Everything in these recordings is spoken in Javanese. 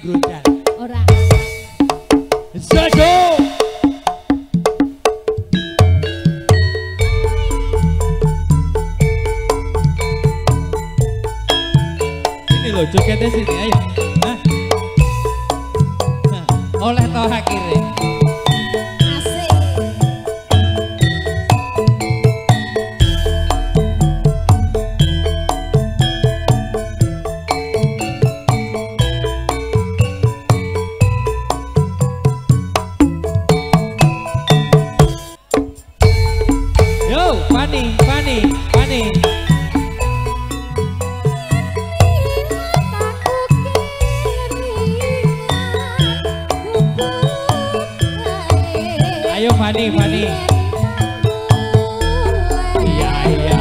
Gruncan. Ora. Jojo. Sini loh, jogetnya sini, ayo. Nah. Nah, oleh toh akhirnya. Pani. Ayo Pani. Iya.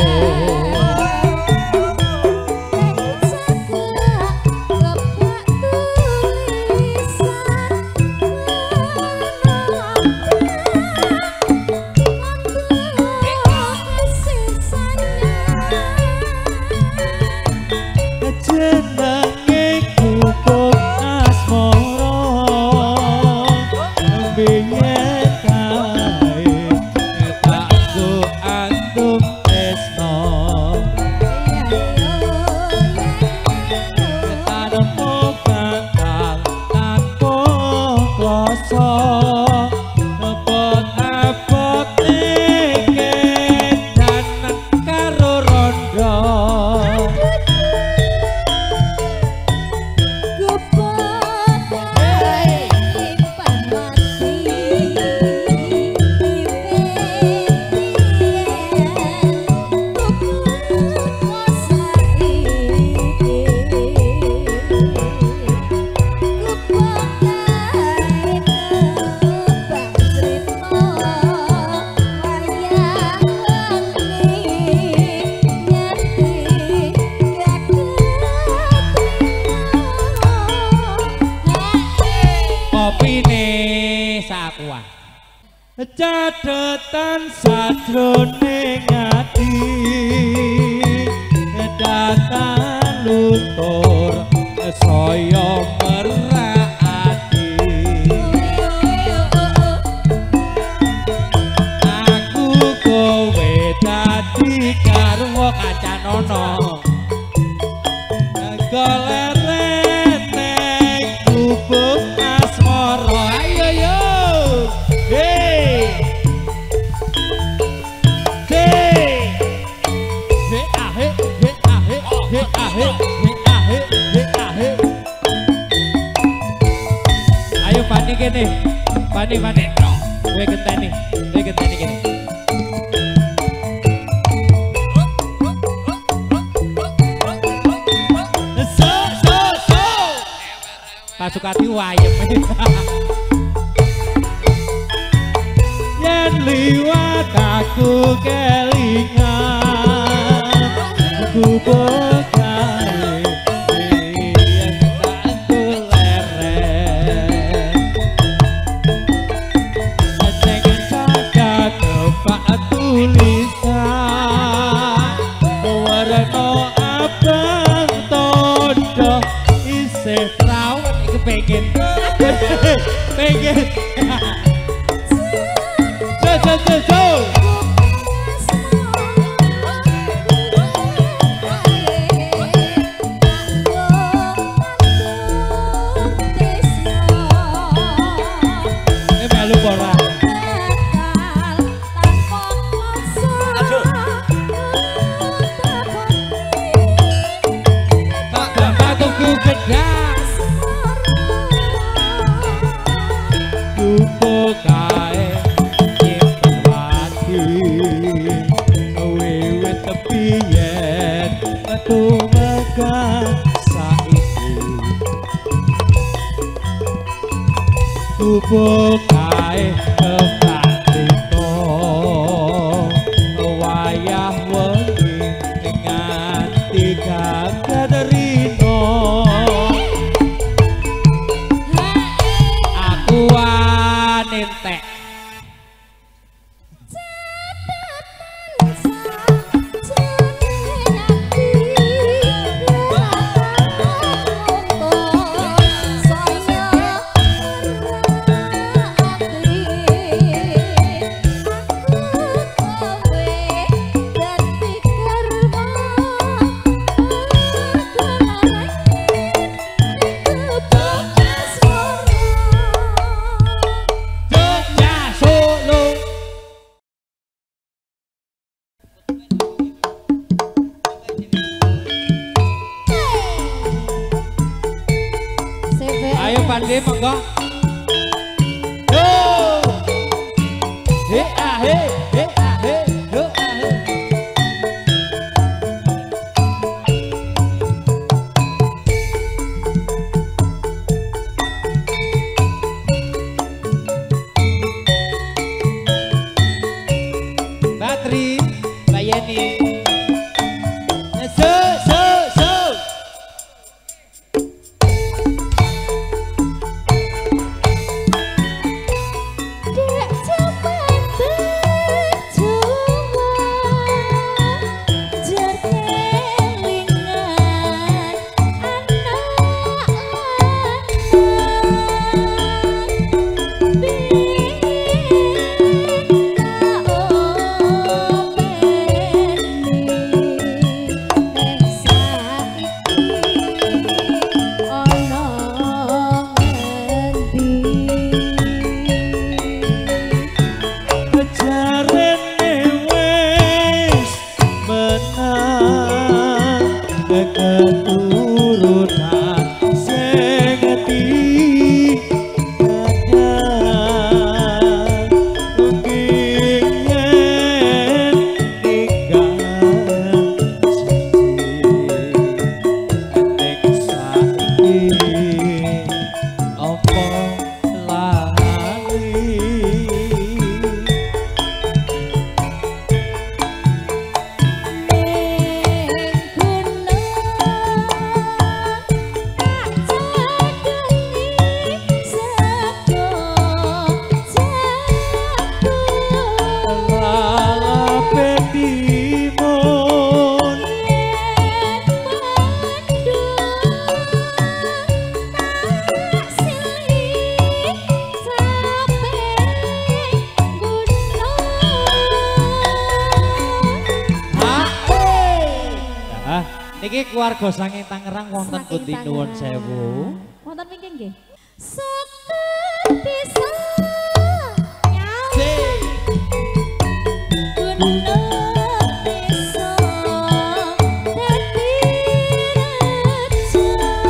Cadetan sajroning ati datang luntur saya merati aku kowe dadi garwa kacanono golek kubuk asmara ayo yo Ayo Pani gini, Pani, gue genteni gini. So. Pasukati wayem. Yen liwat aku kelingan, aku bekai. Pengen so melu ora aku gedas kae nyimpen wati wiwit tepiyen metu megah saiki tubuh kae kebatiko wayah wengi nganti kaderino aku entek Pandi monggo. Yo. He ah he ah he yo ah he. Batri, Mbak Yeni. So. Niki keluarga saking Tangerang wonten pundi nuwun sewu. Wonten pingking nggih. Sekar bisa nyawa. Gunung bisa dadi reja.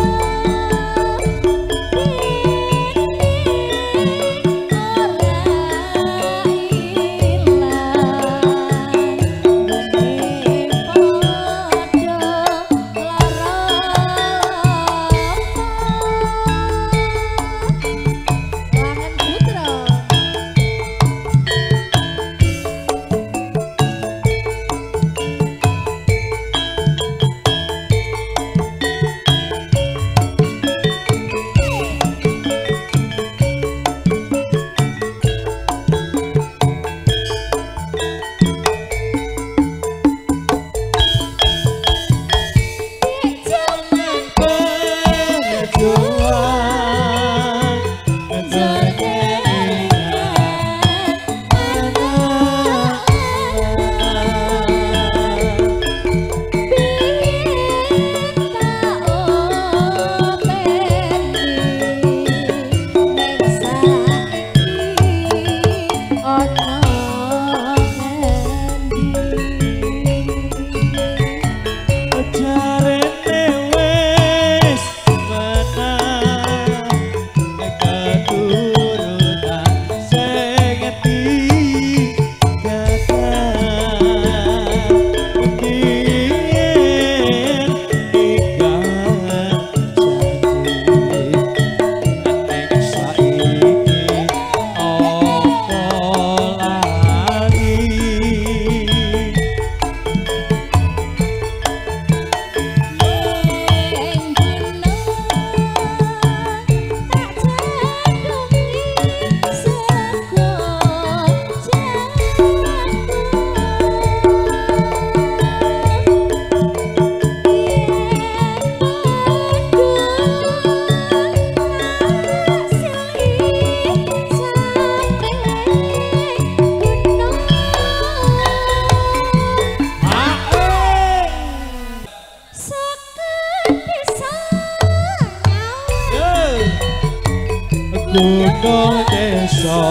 Gunung desa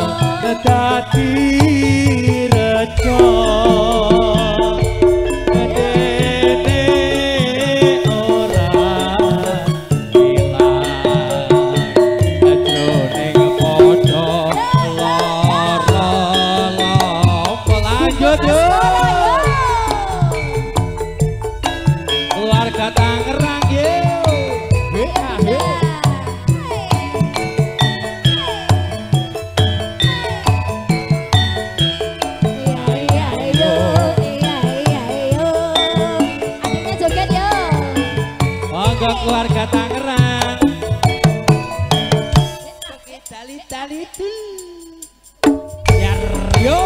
dadi reja. Dene ora ilang warga Tangerang. Tali-tali Yar yo.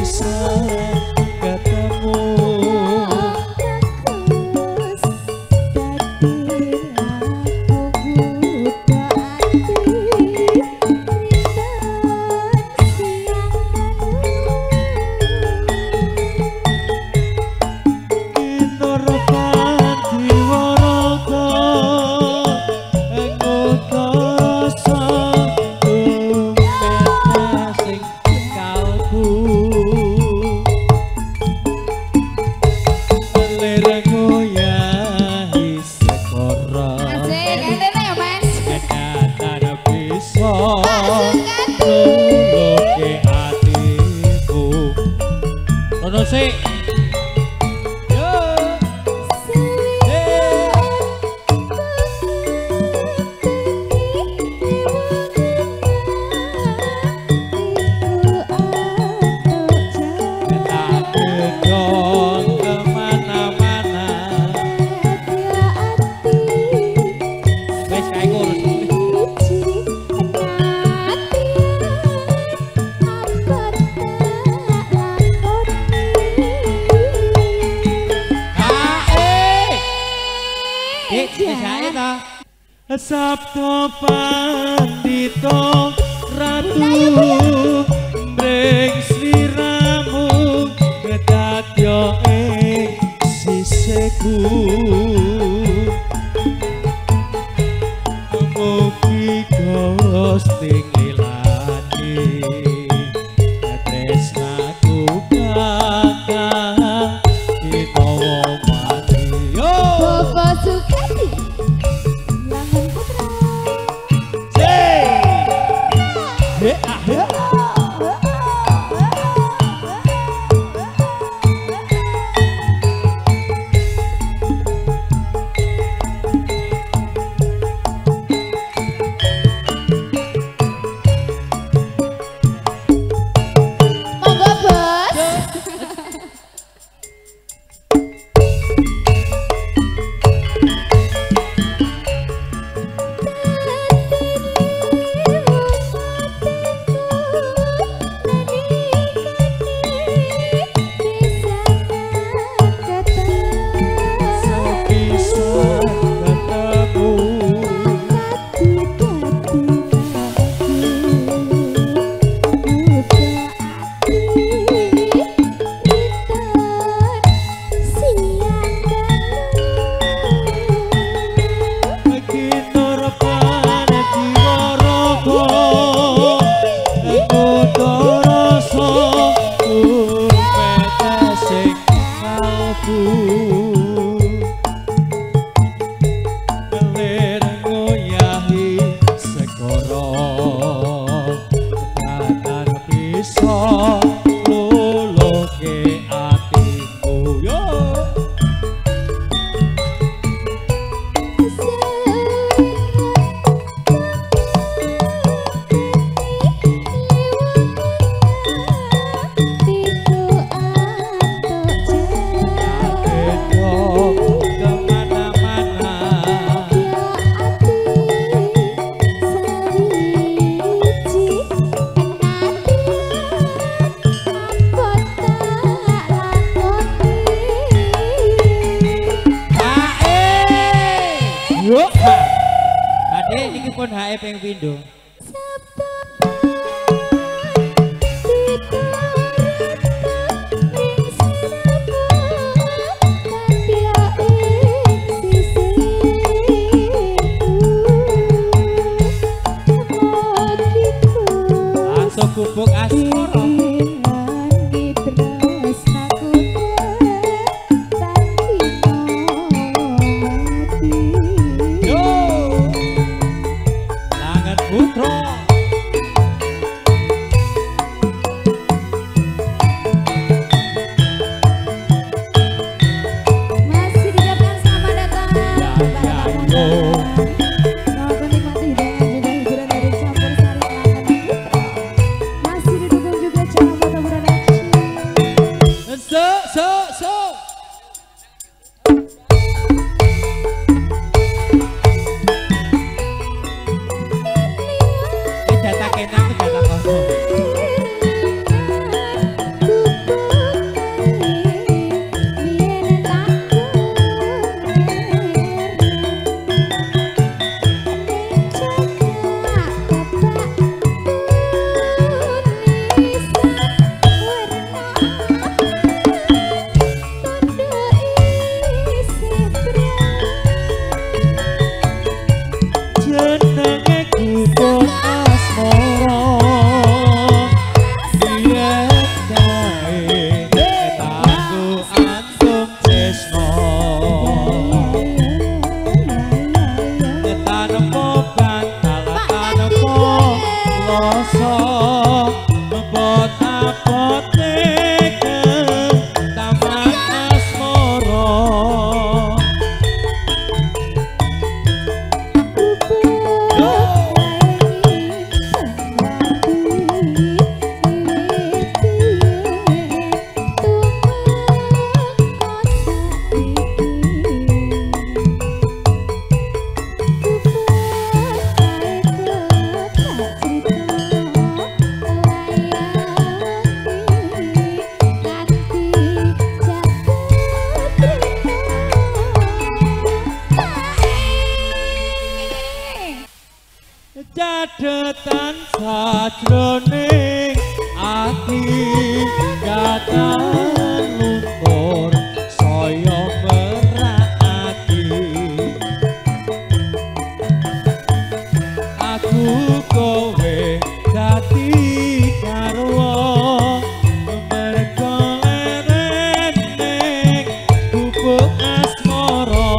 bisa ketemu. Sik Sabto Pandito Ratu Breng sliramu kedadyo ing siseku mugi Gusti nglilani tresnaku kakang ditawa mati yo Bapak Sukadi pun HF yang pindo. Langsung kubuk asmara. Masih didukung juga aki katan luntur saya meraki aku kowe dadi karwa mergo leren ning gubuk asmara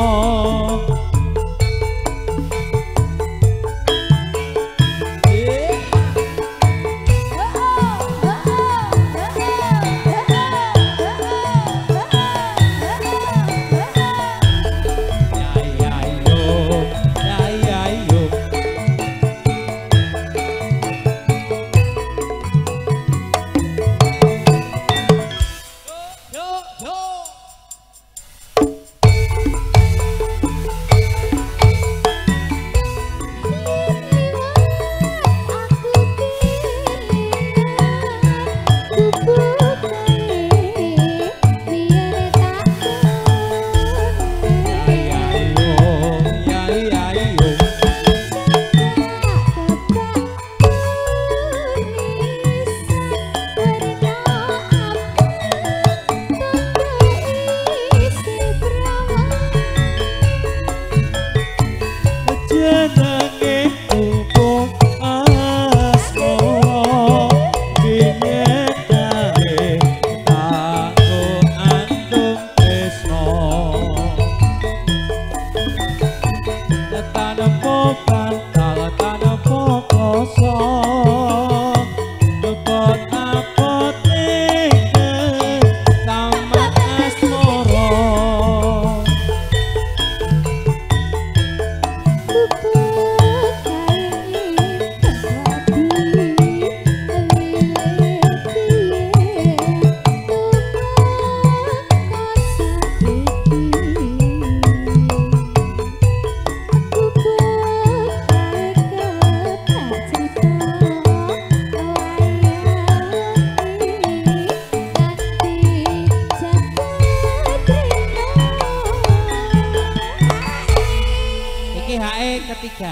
ketiga.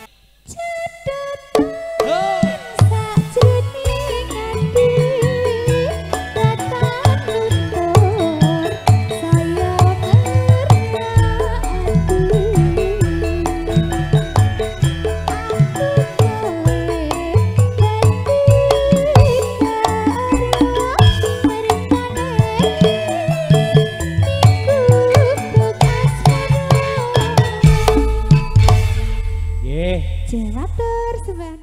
Jelator sebenarnya.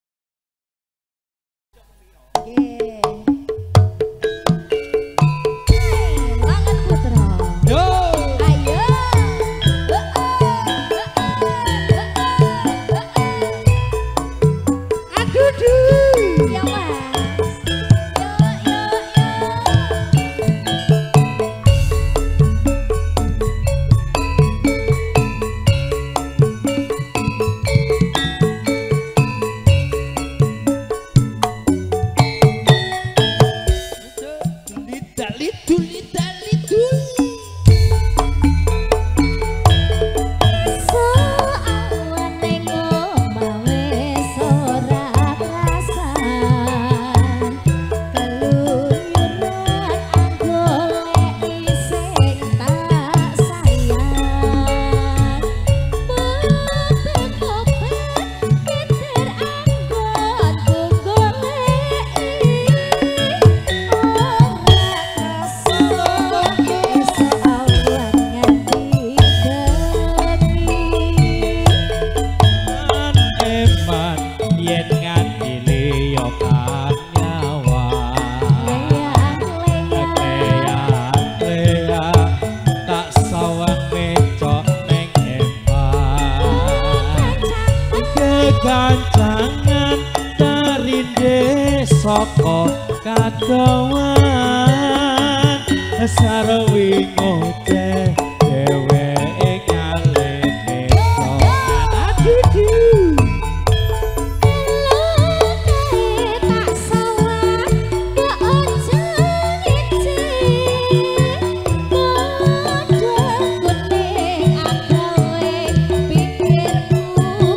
Banget putra. Yo. Ayo. Aduh duh. Ya mas. Kancangan tarinde saka kadawan sarwi ngoceh dheweke ngalene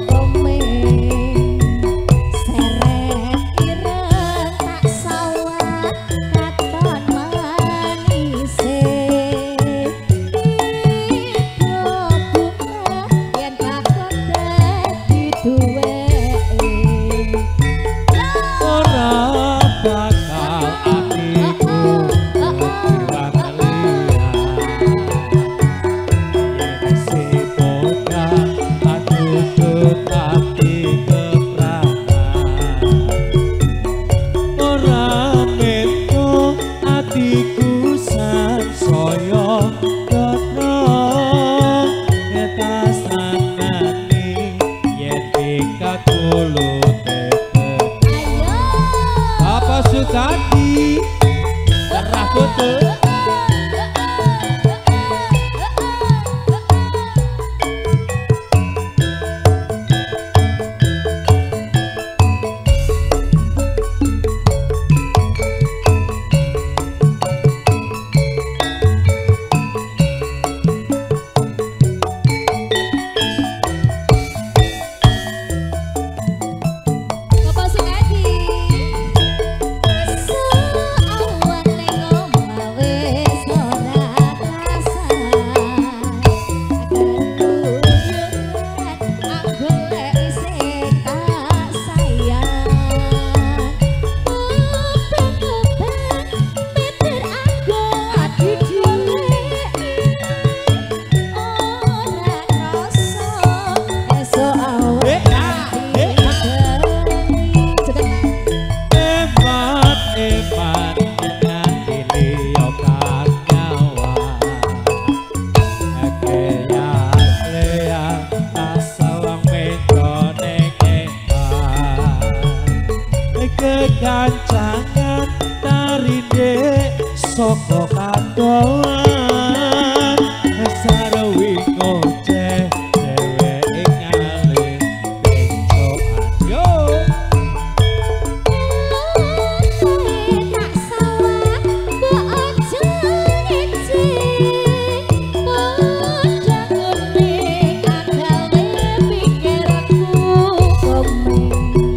Seret ireng tak sawah ati gerah kudu kegancangan tarinde saka kadolan sarewi ngoceh dheweke ngalih bencokan yo tak salah mbok aja ngecek padha ngene akale pikirku komen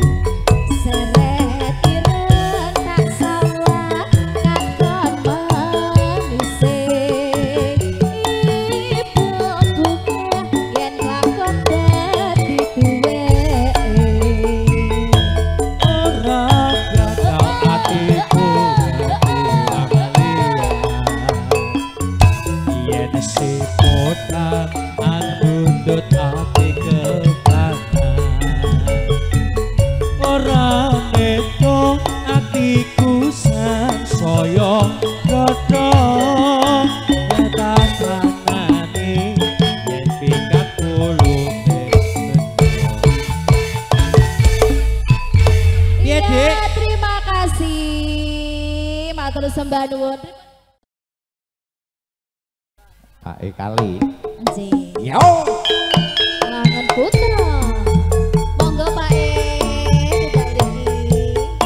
seret ireng tak salah kakon manise ibu buka yen lakon dadi duweke ora gagal atiku yen sipotan andundut ati kepanan ora neto atiku sansaya dodo ngetangane yen pikat kulune piye dik terima kasih matur sembah nuwun Pak kali. nggih Yo. Langen putra monggo Pak tidak iki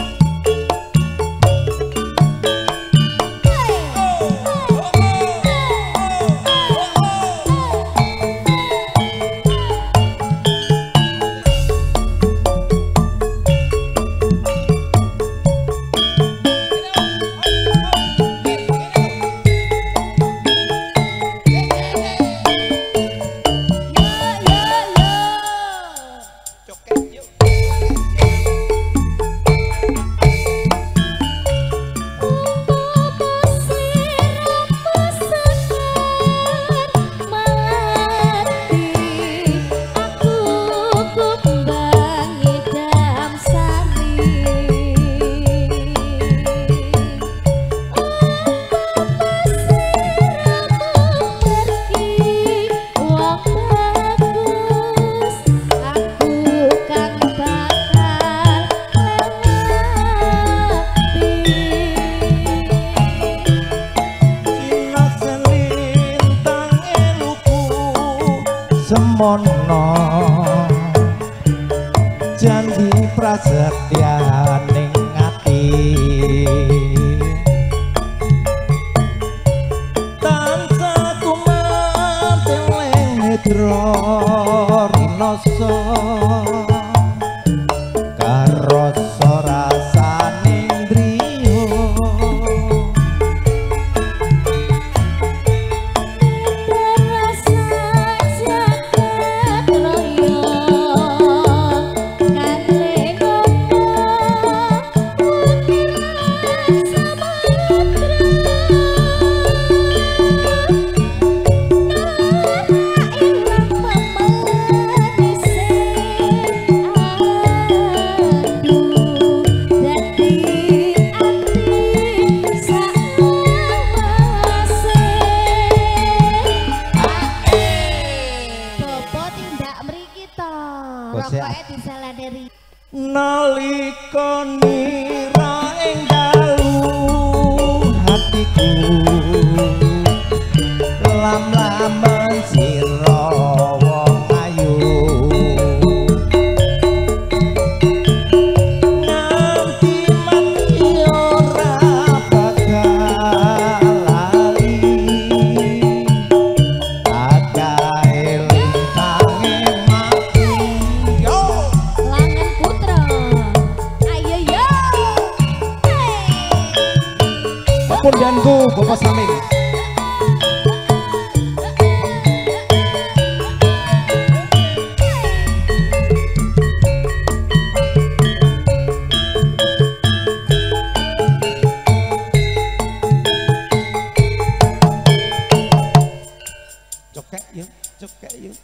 semono janji prasetyaning ati tansah kumanteleng nedra rinoso karo rasaning driya Rasa jagat raya hatiku lam-lamen sira wong ayu nganti mati ora bakal lali akae lintange mati yo Langen Putra. Ayo yo. Pepundanku Bapak Saming. Cokek yuk, cokek yuk.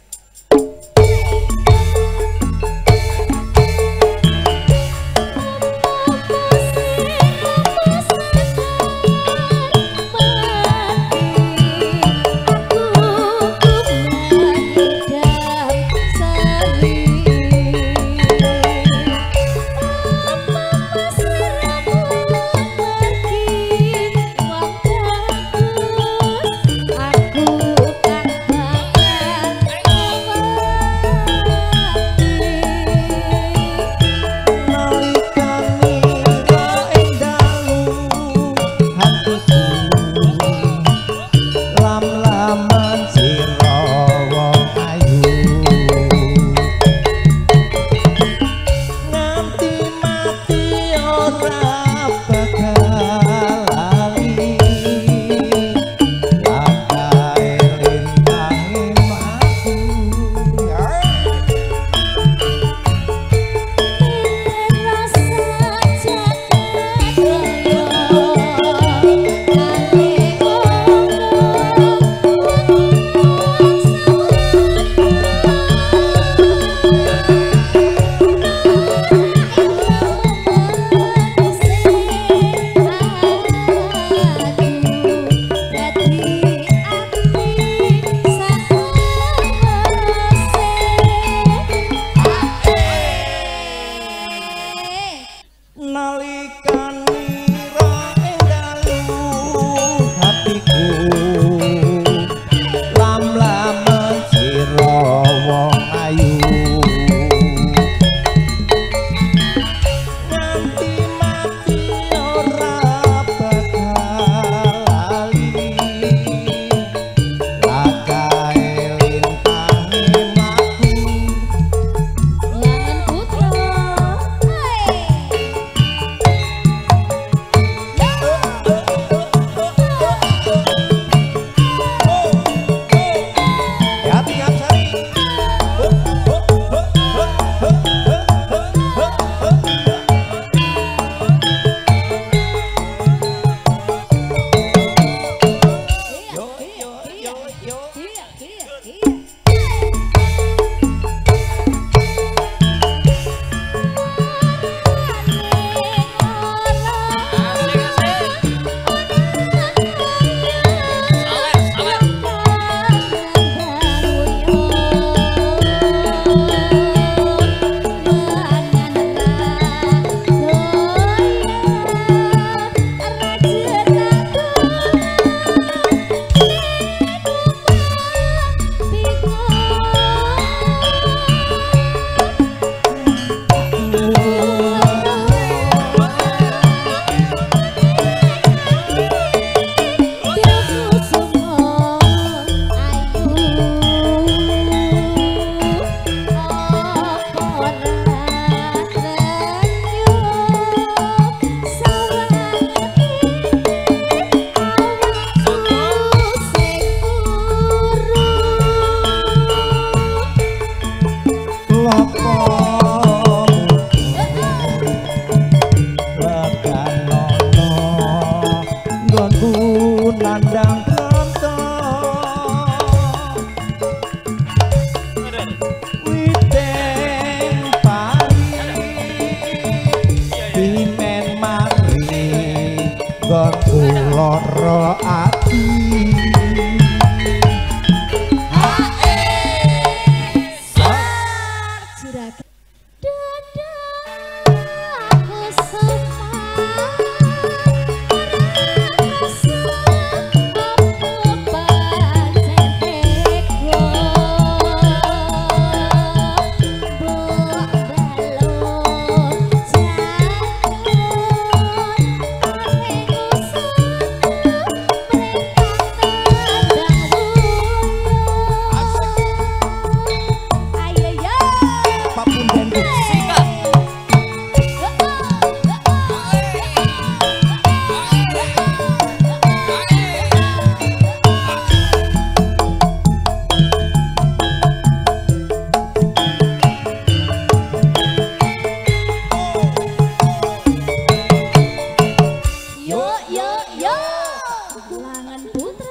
lara ati Aku semua Yo yo yo. Langan putra.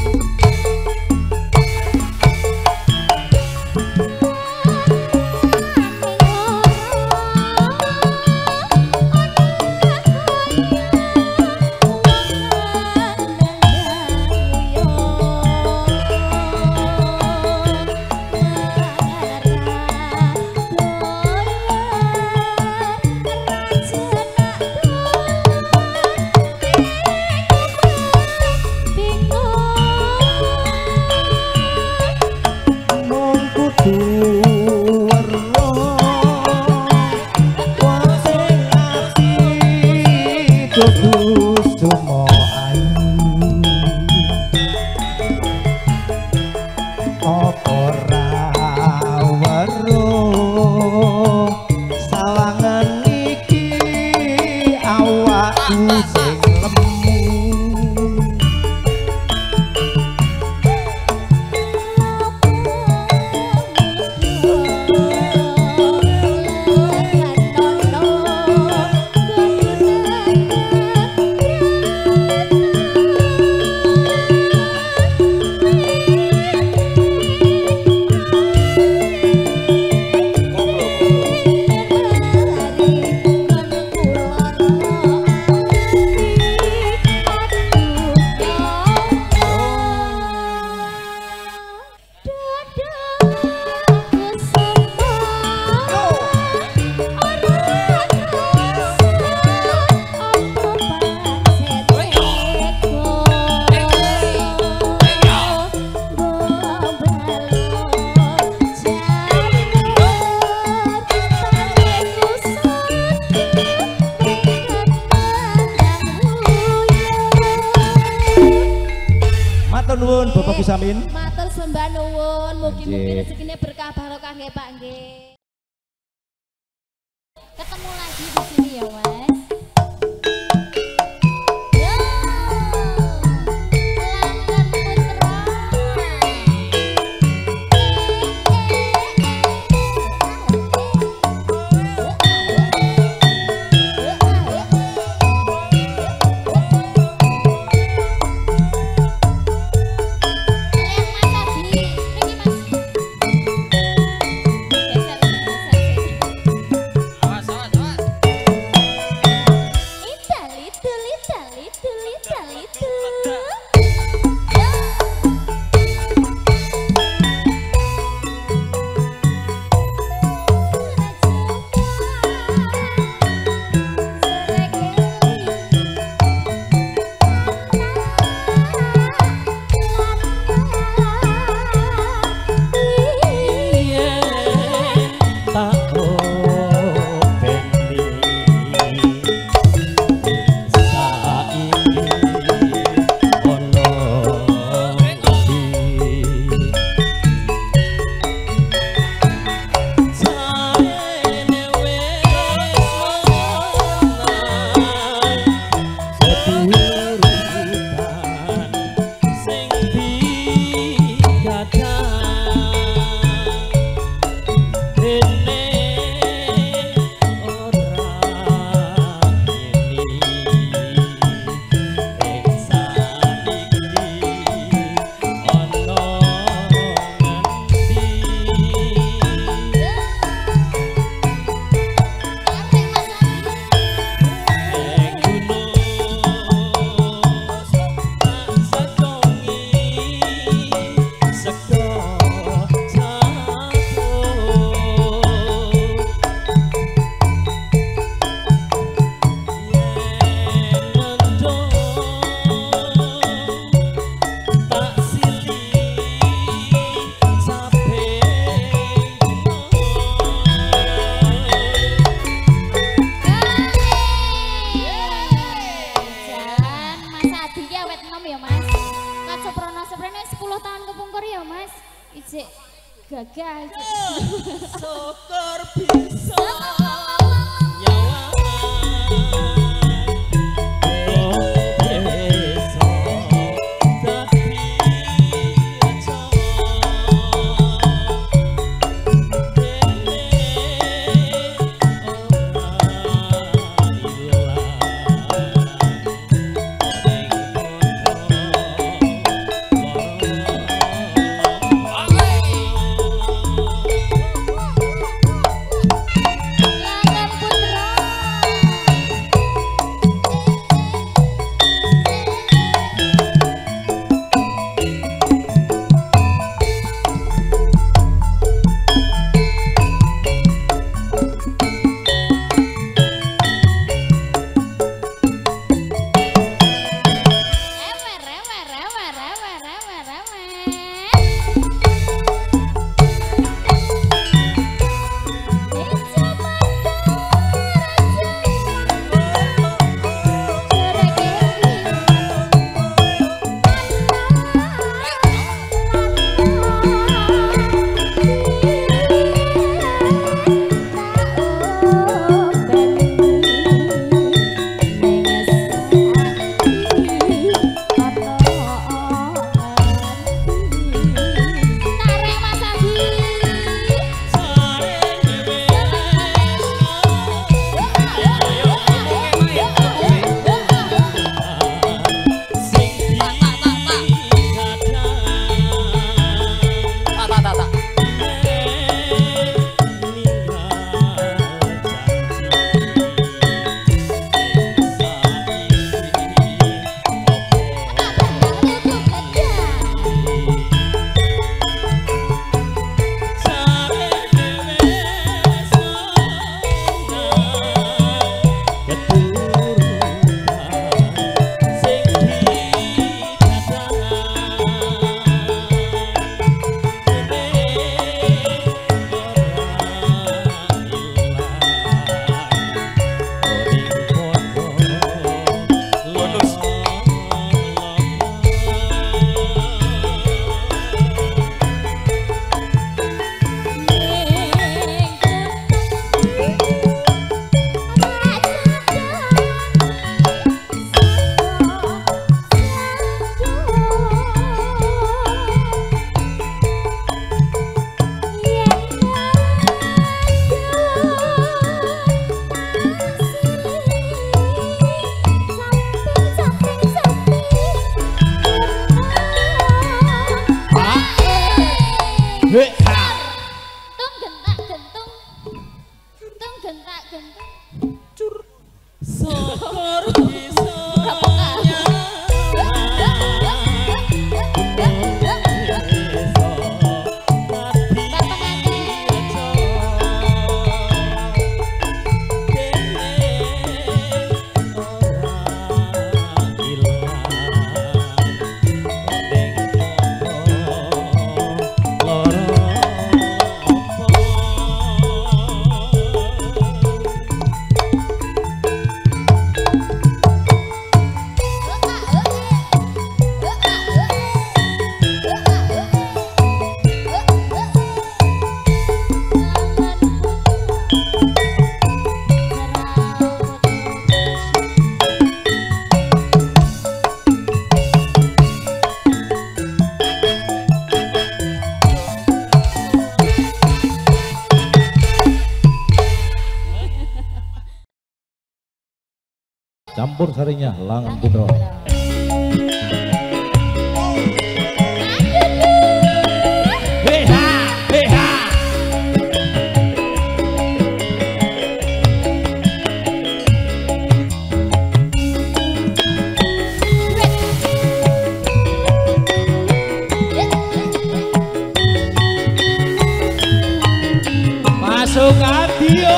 Nuwun Bapak Bisamin. Matur sembah nuwun, mugi-mugi rezekine berkah barokah nggih Pak nggih. Ketemu lagi di sini ya Mas. Gagal. Syukur bisa nyawa. Hei, ha. Tung gentak gentung. Tung gentak gentung. Syukur bisa Campur sarinya Langan Putra. Masuk adio.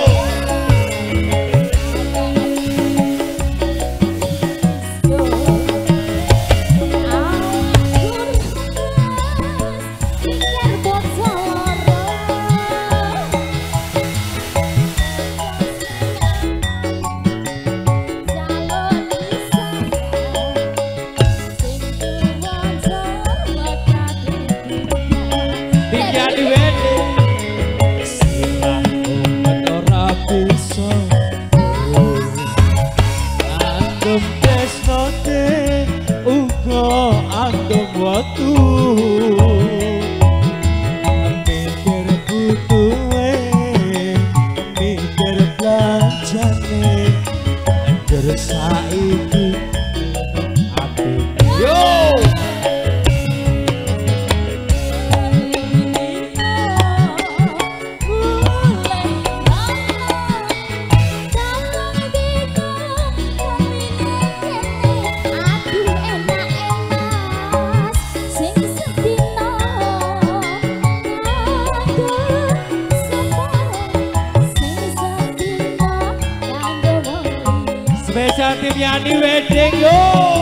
Spesial tim Yani Wedding yo.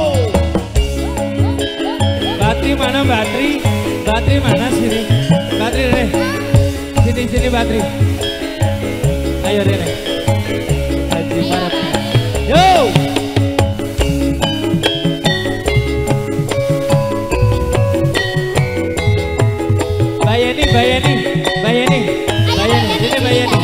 Batri mana Batri? Batri mana sini? Batri Rene. Sini Batri. Ayo Rene. Batri mana? Yo. Bayani. Sini Bayani.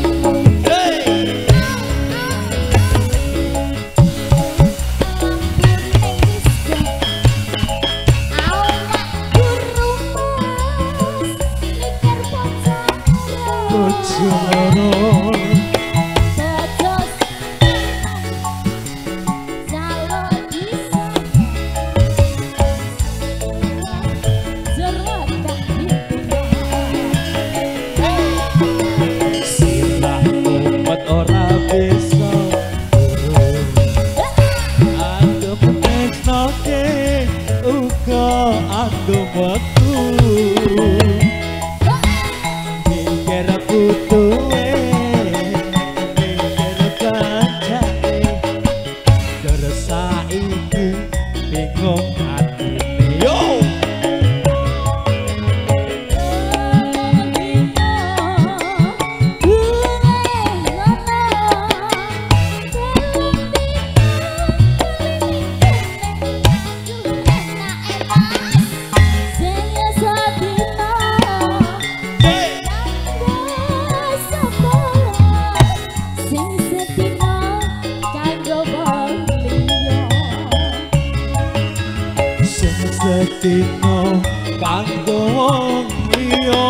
Setino kanggo wong liya.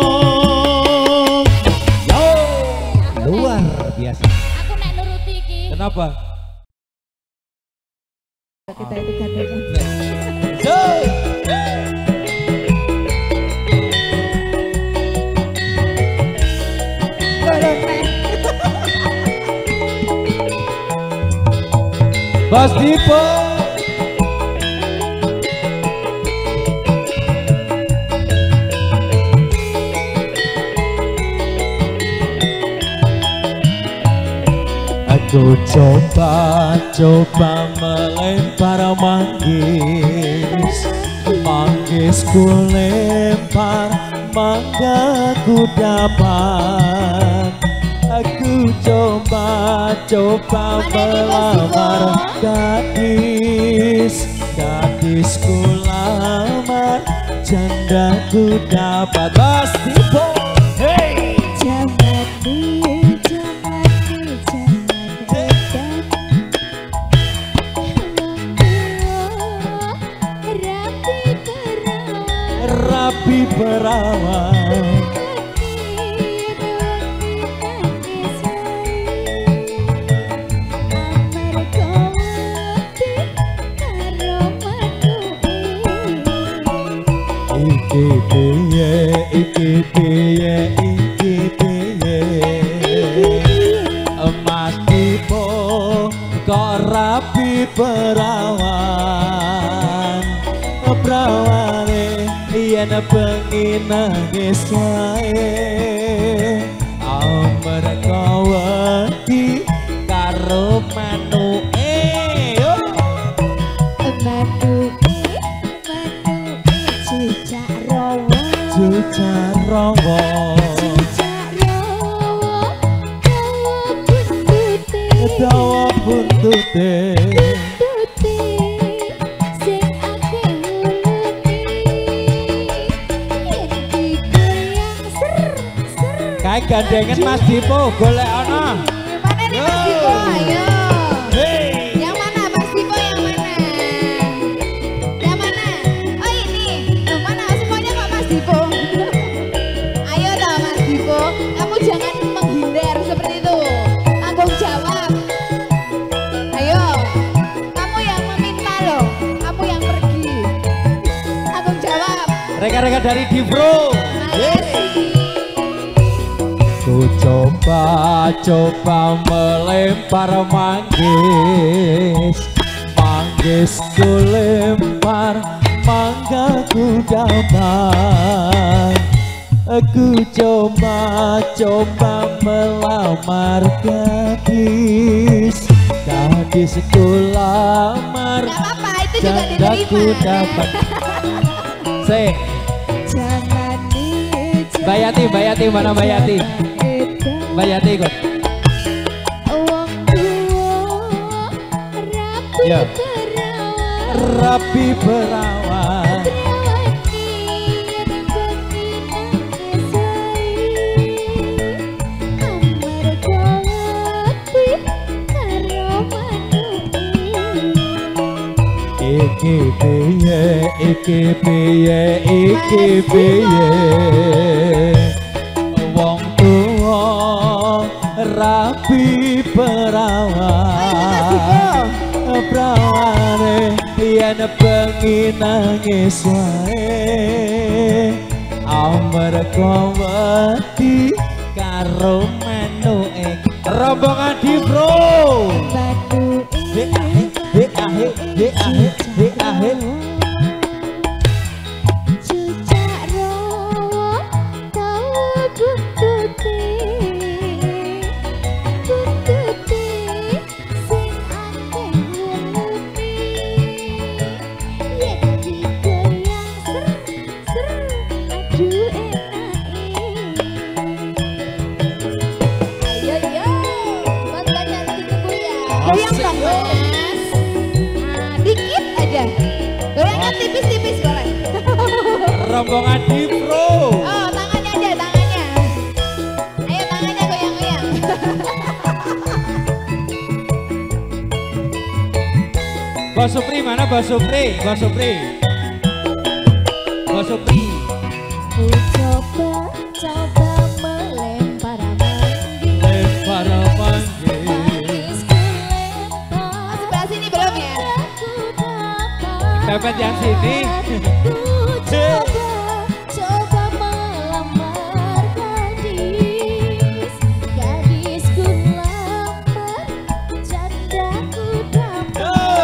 Yo, luar biasa. Aku nek nuruti iki. Kenapa? Kita itu gandengan. Bos Dipo. Aku coba melempar manggis ku lempar mangga ku dapat. Aku coba melamar gadis ku lamar janda ku dapat. Bos Dipo. Hey. Rapi perawan iki piye Mas Dipo kok rapi perawan yen bengi nangis wae amarga wedi karo manuke Cucak rawa dawa buntute kae gandengan Mas Dipo golek ana. Mana nih Mas Dipo? Ayo. Hey. Yang mana Mas Dipo yang mana? Yang mana? Oh ini. Loh, mana semuanya kok Mas Dipo? Ayo toh Mas Dipo, kamu jangan menghindar seperti itu. Tanggung jawab. Ayo. Kamu yang meminta loh, kamu yang pergi. Tanggung jawab. Rekan-rekan dari Divro. Ku coba melempar manggis ku lempar mangga ku dapat. Aku coba melamar gadis ku lamar janda ku dapat. Bayati mana Bayati? Bayati ikut. Ya. Rapi perawan. Iki piye wong tuwa rapi perawan prawane yen bengi nangis wae amarga wedi karo manuke rombongan Divro. Goyang dong Mas. Nah, dikit aja. Goyangan tipis-tipis boleh. Rombongan Divro. Oh, tangannya aja, tangannya. Ayo tangannya goyang-goyang. Bos Supri mana Bos Supri? Bos Supri. Bos Supri. Ku coba melempar manggis. Lempar manggis. Sebelah sini belum ya? Pepet yang sini. Coba melamar gadis ku lamar janda ku dapat.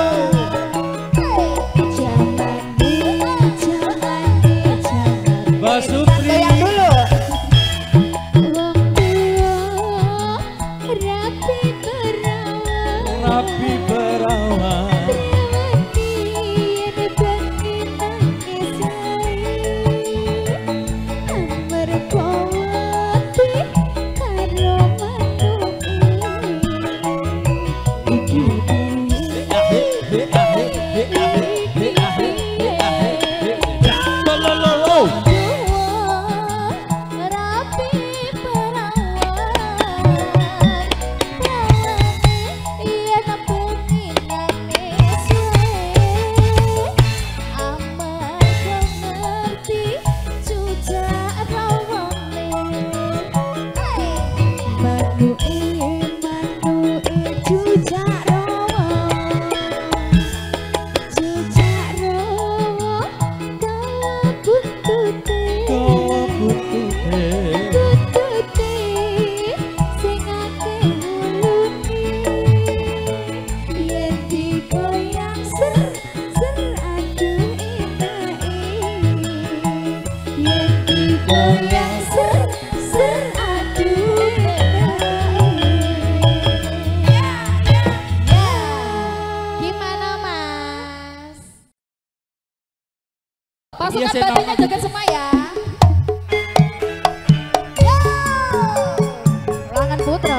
Pasukan Iya, badannya joget semua ya. Yo, Ulangan Putra.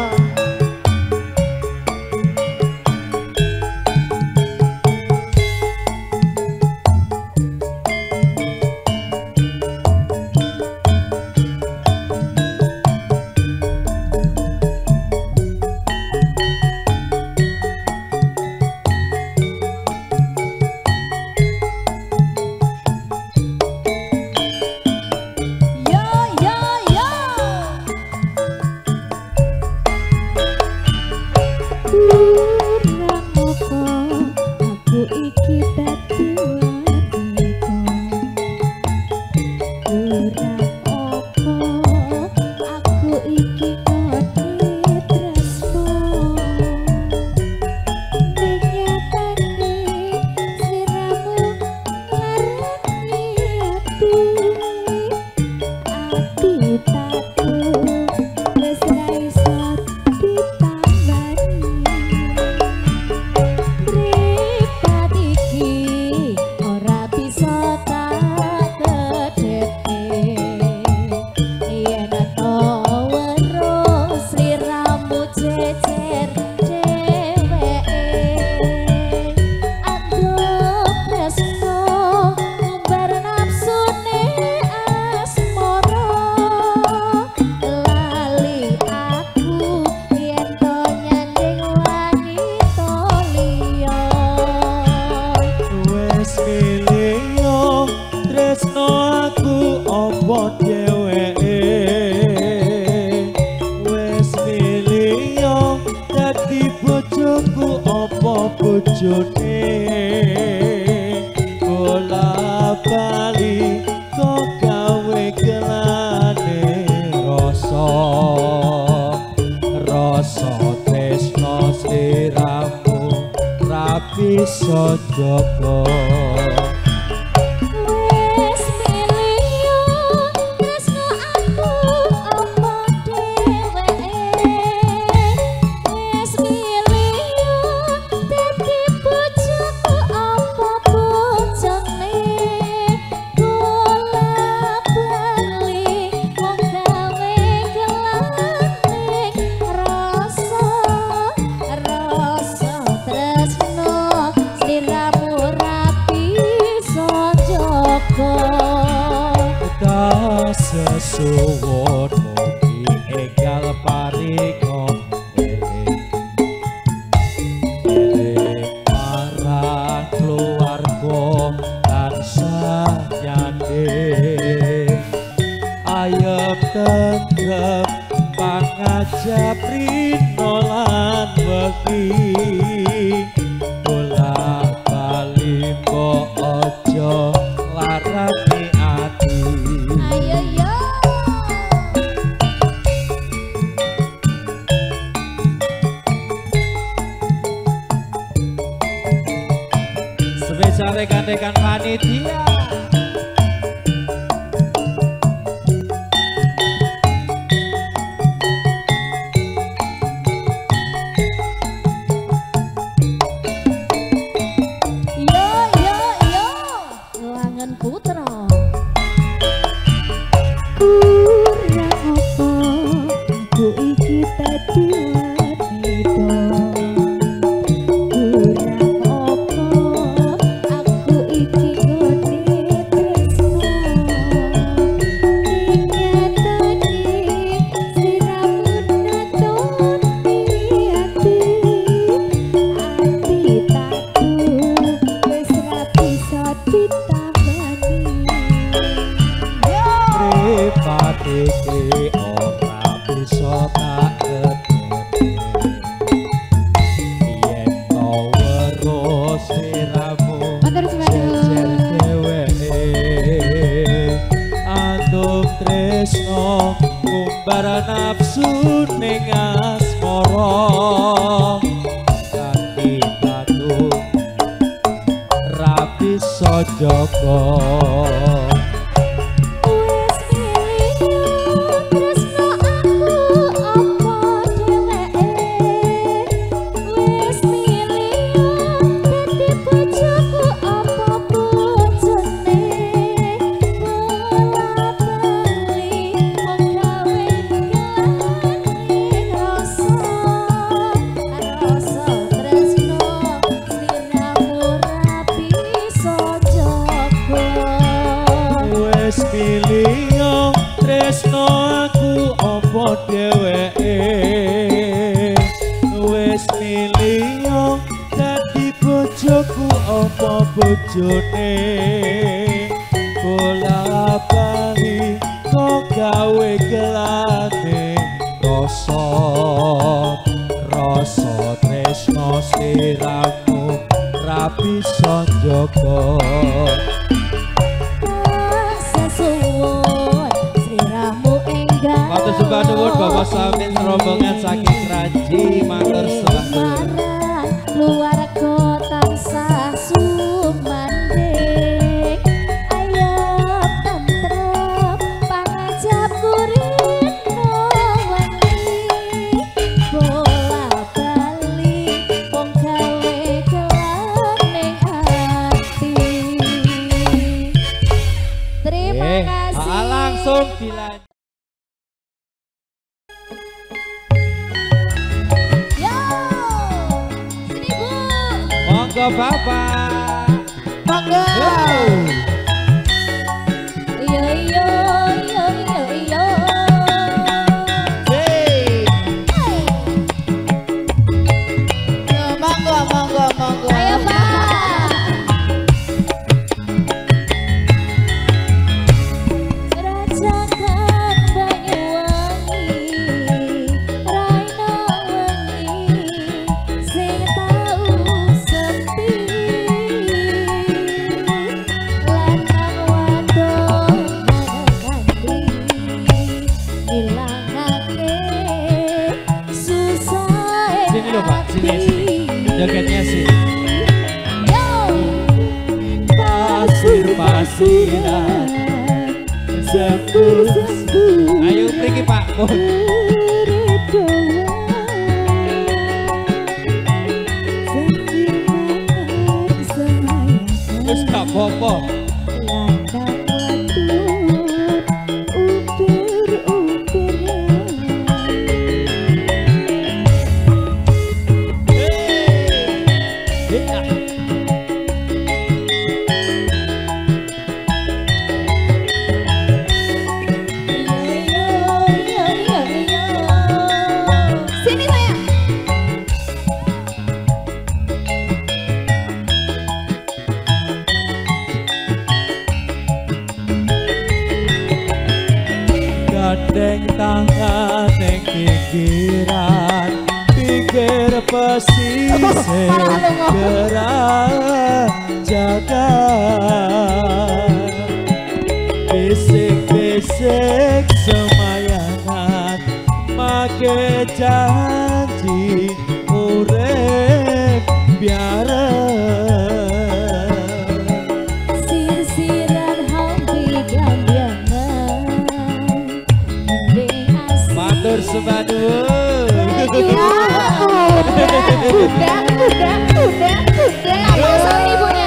bojone bola bali kok gawe gelane rasa tresno sliramu ra bisa jaga. Sesuwun mugi enggal paringa eling marang keluarga tansah nyanding ayem tentrem pangajab rino lan wegi bola bali mbok aja larani ati. Ayo yo. Spesial rekan-rekan panitia. Yo yo yo. Langen Putra. Kurang apa aku iki tadi wanita. Kurang apa bara nafsu ning asmara kanthi batu rapi sojoko bojone bola bali kok gawe gelane rasa tresno sliramu rapi sonjoko sesuwun sliramu enggak matur sembah nuwun Bapak Samin rombongan saking Raji matur sembah nuwun luar kota tansah sumanding ayam tentrem pangajab kurino wangi bola bali wong gawe kelaning ati terima kasih langsung dilanjut. Monggo Bapak. Monggo. Yo yo yo yo yo. Hey. Monggo monggo monggo. Ayo Pak. Rajakan Banyuwangi, Raina wengi, sing tau jogetnya sih pasir-pasiran sepuh ayo pergi Pak terus gak apa-apa gandeng tangan neng pikiran pikir pesisir gerak jaga bisik-bisik semayangan make janji urip biar sir-siran hampi gambiangan matur sembah nuwun udah ayo sama ibunya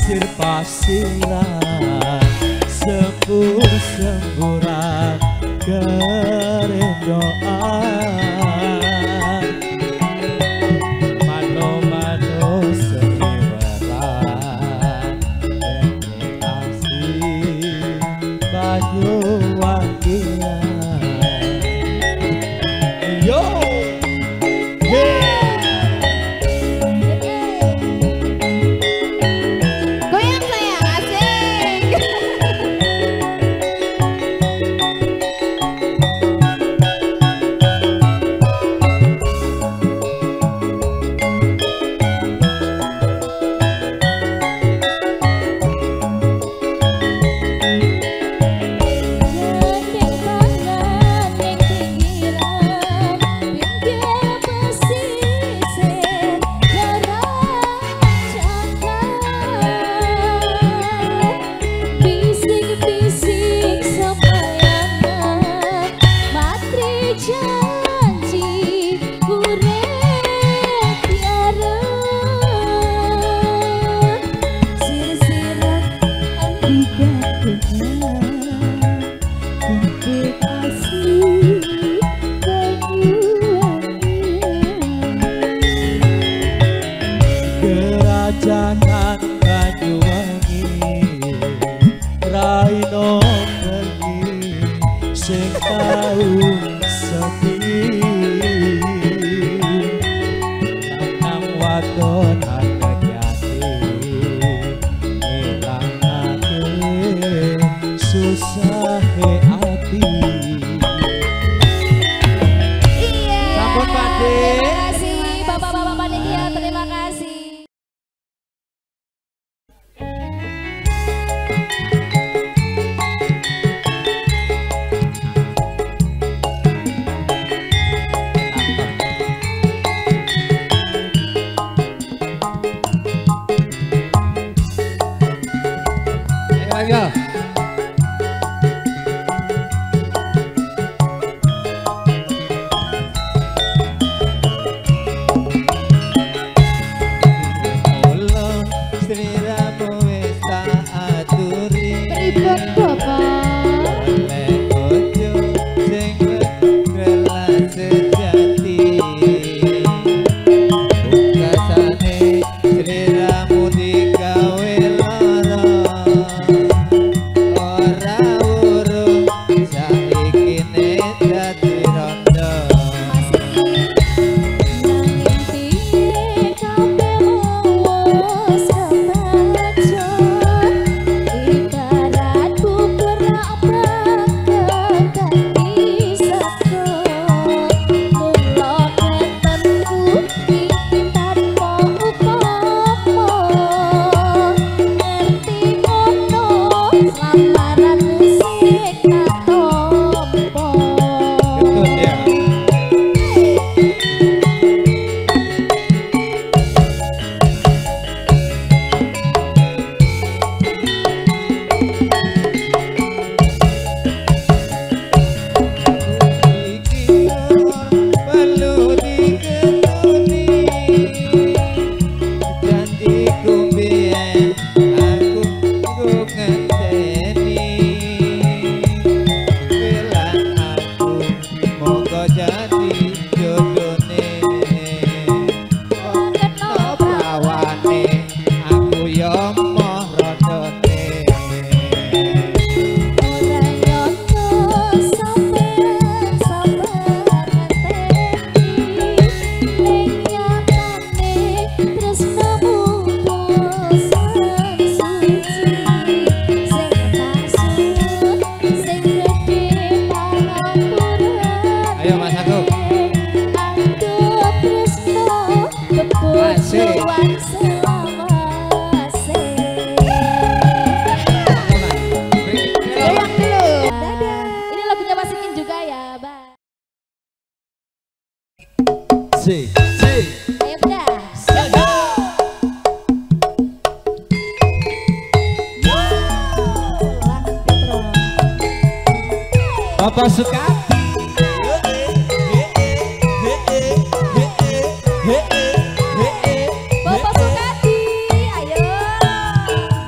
pasir-pasiran sempur-semburan kerendoan mano-mano seniweran meditasi Banyuwangian yo Goyang sayang, asik. Kerajaan Banyuwangi Raino Bengi sing tau sepi nang wadon anak yatim ngilangake susahe ati. Iya. Sampun, Pak De. Terima kasih Bapak-bapak panitia, terima kasih. Ayo. Ribet Bapak. Bapak Sukati. Bapak Sukati, ayo.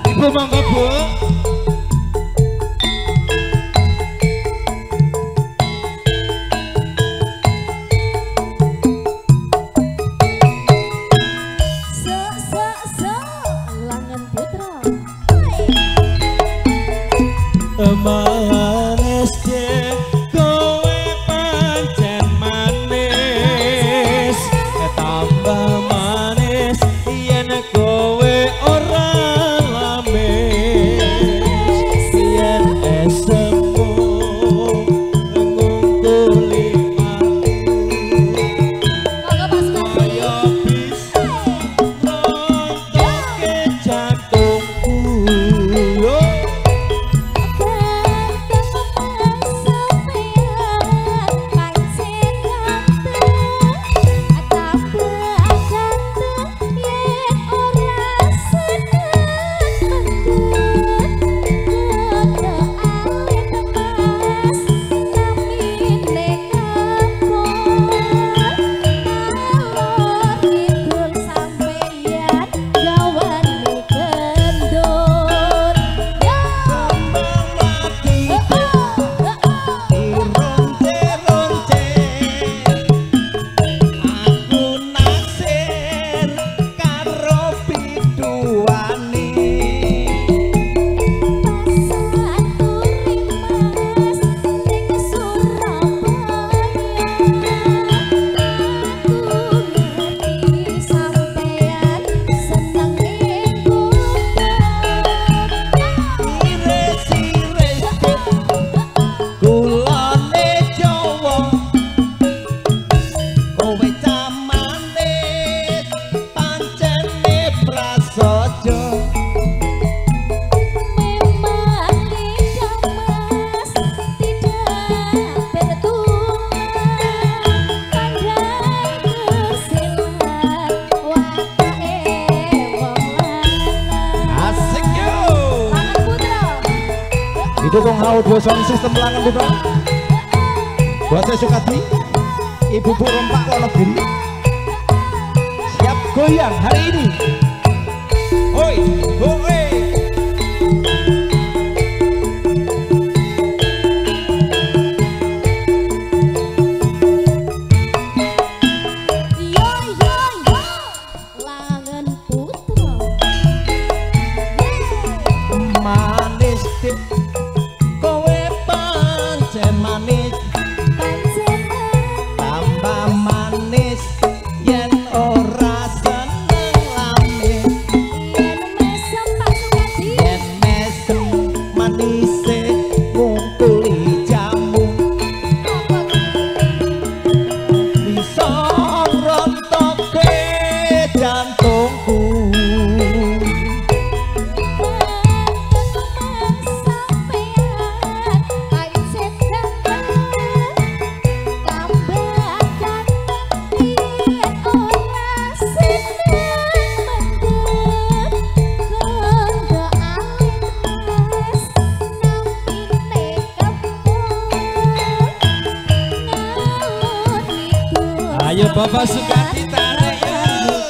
Didukung audio sound system Langan Putra. Buat saya Sukati, Ibu Bu Rompak Wonogiri. Siap goyang hari ini. Hoi, hoi. Yo yo yo Langan Putra. Manis tip kowe pancen manis tambah manis yen ora seneng lamis yen mesem manise ngungkuli jamu bisa rontoke jantungku Ayo Bapak Sukati tarik ya.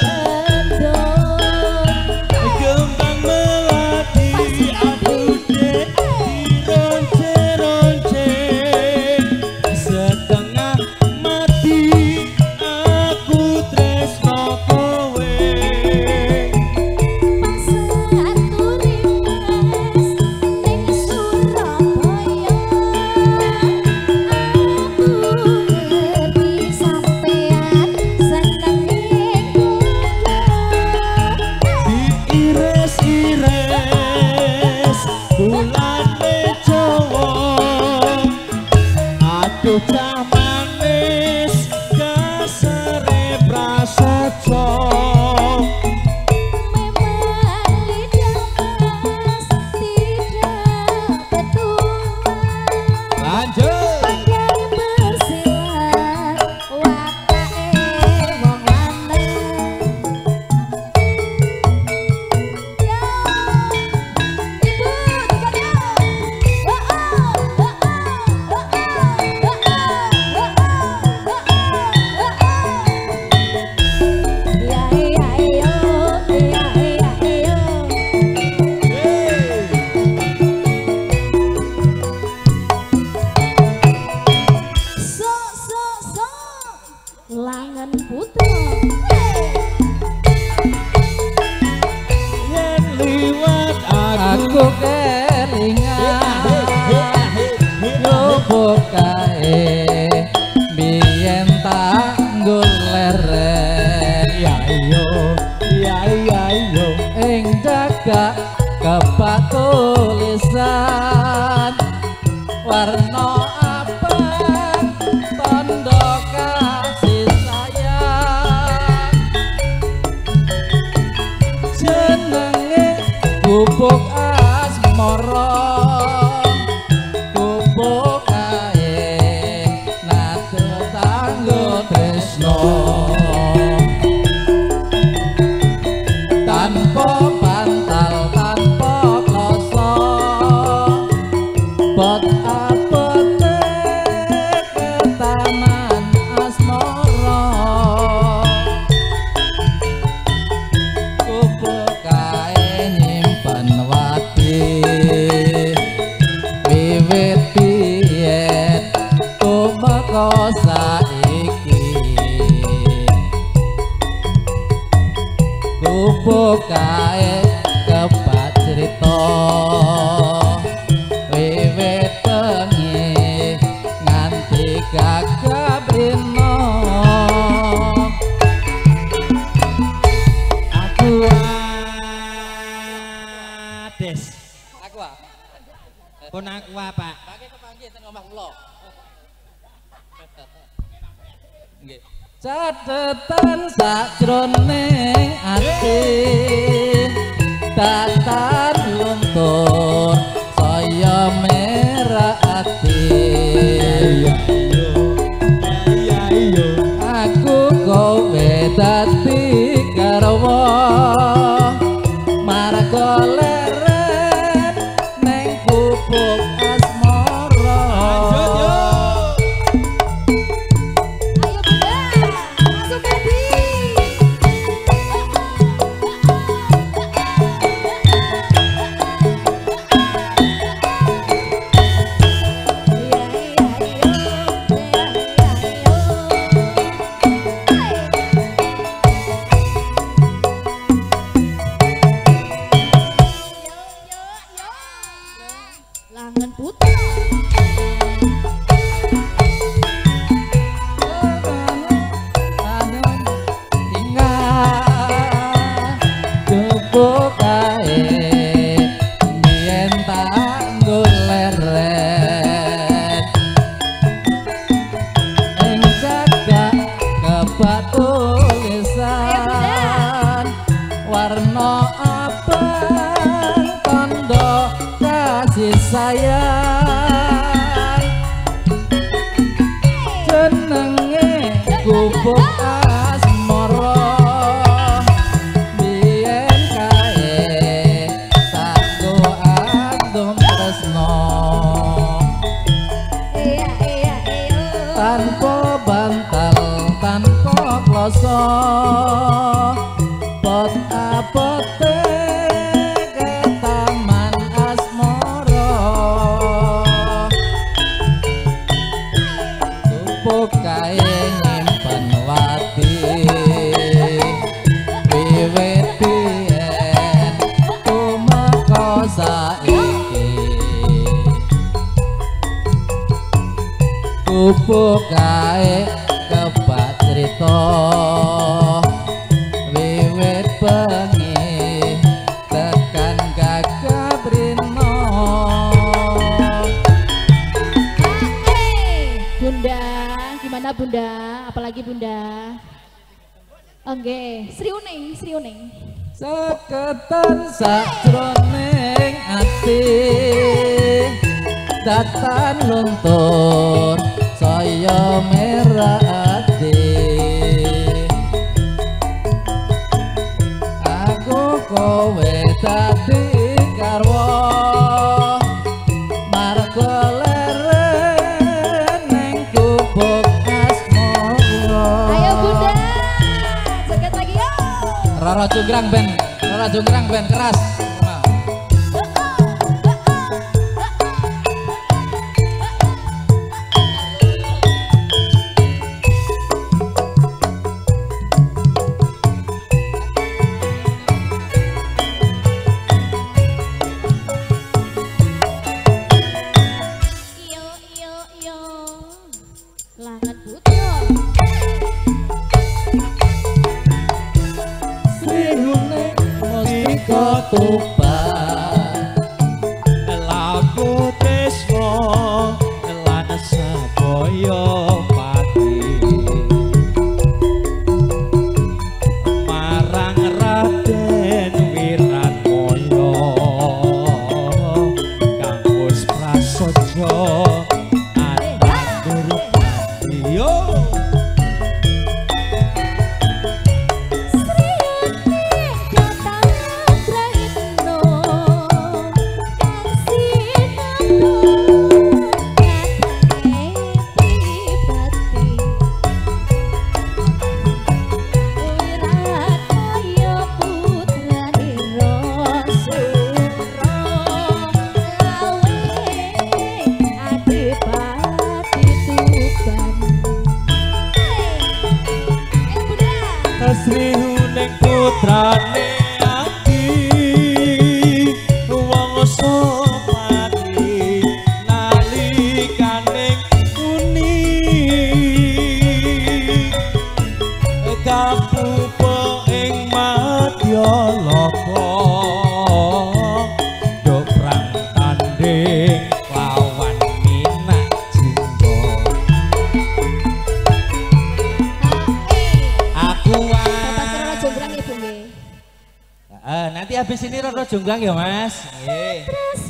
Kembang melati aku dek dironce-ronce setengah mati aku tresno kowe. Diires-ires bulane Jawa aduh cah manis kasare prasaja. Lanjut. Langan Putra. Yen liwat aku kelingan lubuk kae biyen tanggul leren ya iyo ing jaga kepak tulisan warna abang tondo kasih sayang jenenge gubuk asmara gubuk kae nate tanggo tresno tanpa bantal tanpa kloso bot apotek ke taman asmara gubuk kae nyimpen wati wiwit biyen tumeka saiki gubuk kae kepat cerita wiwit bengi nganti kagabrino aku ades aku pun aku Pak pakai kepanggih ten omah kula nggih catetan sakjroning ati datar luntur saya merah ati aku kowe dadi garwa marga leren neng gubuk Pupuk asmara biyen kae saku andum tresno tanpa bantal tanpa kloso pot apote ke taman asmara pupuk kae nyimpen wati wiwit biyen tumeka saiki pupuk kae kebak crita wiwit bengi tekan Gagabrina. Bunda, gimana Bunda? Apalagi Bunda? Oke, Sri Uning, Sri Uning. Seketan sakjroning ati datan luntur saya merah ati aku kowe dadi garwa marga leren ning Pupuk asmara. Ayo Bunda, joget lagi yuk. Rara Jonggrang ben keras. Langan putra. Srihune mustika tuban laku tresno lan sabaya pati marang Raden Wiratmaya kang wis prasaja atur yo Srihune putrane ati wong sopati nalikane uni kapupuk ing madya loka nduk prang tanding lawan minak jingga Jonggrang ya Bung nggih. nanti habis ini Roro Jonggrang ya Mas. Nggih.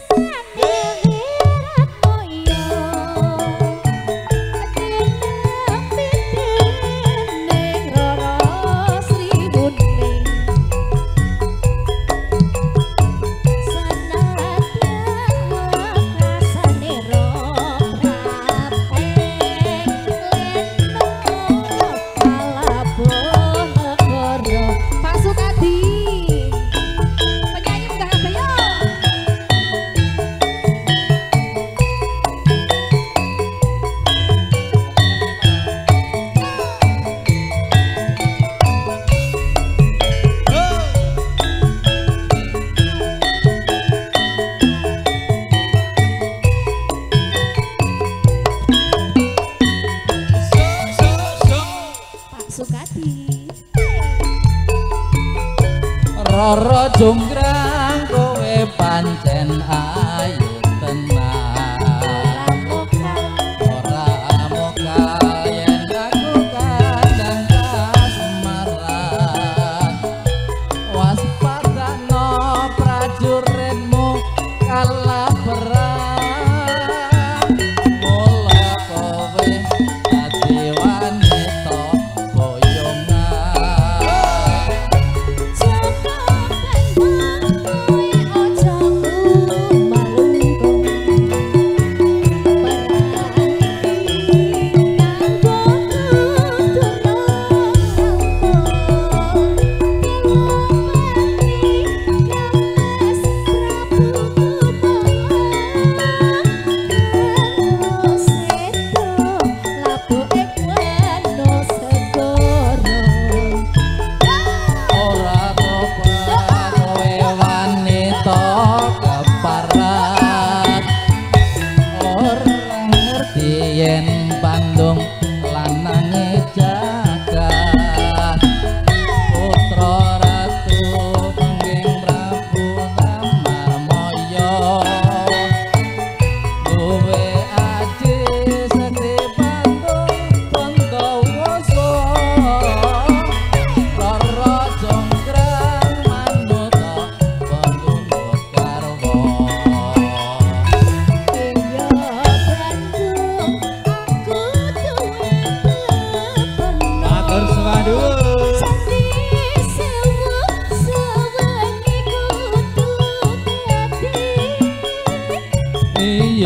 Roro Jonggrang kowe pancen ayu tenan ora mokal yen aku kadang kasmaran waspadana prajuritmu kalah perang mula kowe dadi wanita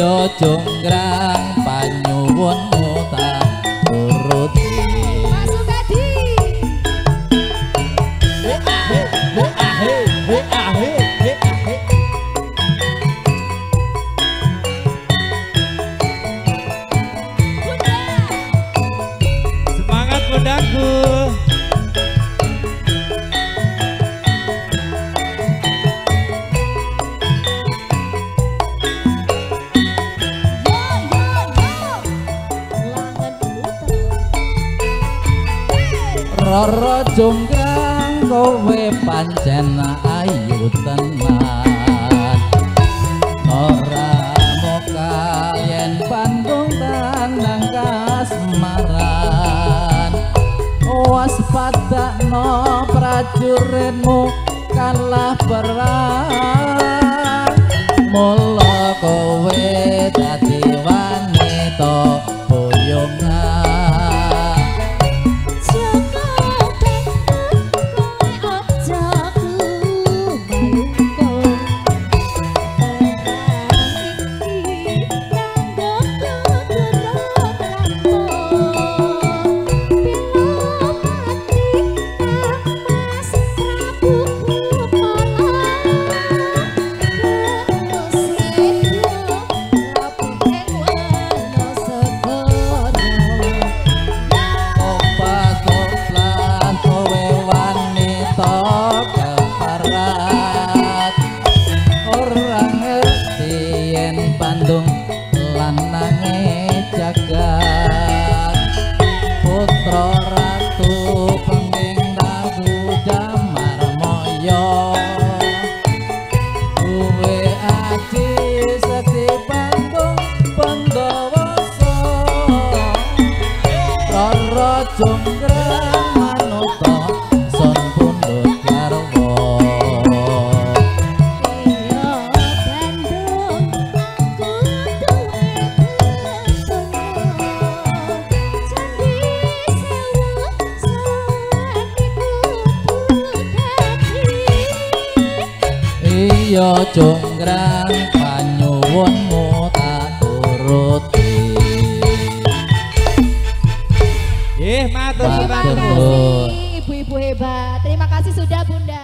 Iya jonggrang panyuwunmu tak turuti. Mas Sukadi. Semangat bundaku. Roro jonggrang kowe pancen ayu tenan. Ora moka yen Bandung tanang kasmaran. Waspadakno prajuritmu kalah perang. Mula kowe dadi wanita boyongan. Bandung lanange jagat putra ratu pembing ratu Damar Moyo kuwe aji sekti Bandung Pendawoso Roro jonggrang manuta son pundhut garwa. Iya jonggrang panyuwunmu tak turuti. Matur Terima suwun. kasih ibu-ibu hebat. Terima kasih sudah Bunda.